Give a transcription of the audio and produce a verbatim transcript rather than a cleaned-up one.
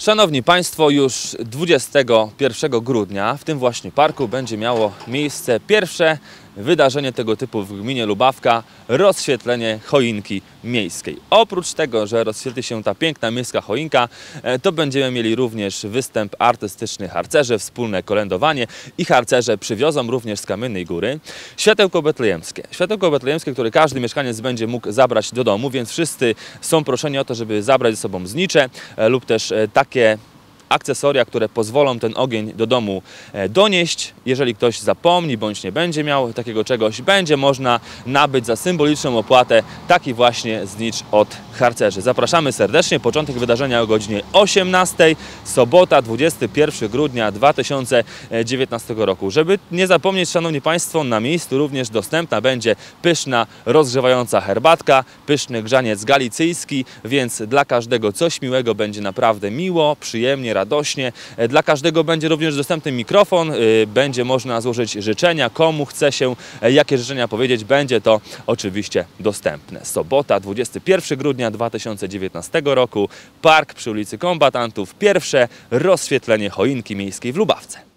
Szanowni Państwo, już dwudziestego pierwszego grudnia w tym właśnie parku będzie miało miejsce pierwsze wydarzenie tego typu w gminie Lubawka – rozświetlenie choinki miejskiej. Oprócz tego, że rozświetli się ta piękna miejska choinka, to będziemy mieli również występ artystyczny harcerzy, wspólne kolędowanie i harcerze przywiozą również z Kamiennej Góry światełko betlejemskie. Światełko betlejemskie, które każdy mieszkaniec będzie mógł zabrać do domu, więc wszyscy są proszeni o to, żeby zabrać ze sobą znicze lub też takie akcesoria, które pozwolą ten ogień do domu donieść. Jeżeli ktoś zapomni bądź nie będzie miał takiego czegoś, będzie można nabyć za symboliczną opłatę taki właśnie znicz od harcerzy. Zapraszamy serdecznie. Początek wydarzenia o godzinie osiemnastej, sobota dwudziestego pierwszego grudnia dwa tysiące dziewiętnastego roku. Żeby nie zapomnieć, szanowni Państwo, na miejscu również dostępna będzie pyszna, rozgrzewająca herbatka, pyszny grzaniec galicyjski, więc dla każdego coś miłego będzie naprawdę miło, przyjemnie, radośnie. Dla każdego będzie również dostępny mikrofon, będzie można złożyć życzenia, komu chce się jakie życzenia powiedzieć, będzie to oczywiście dostępne. Sobota dwudziestego pierwszego grudnia dwa tysiące dziewiętnastego roku, park przy ulicy Kombatantów, pierwsze rozświetlenie choinki miejskiej w Lubawce.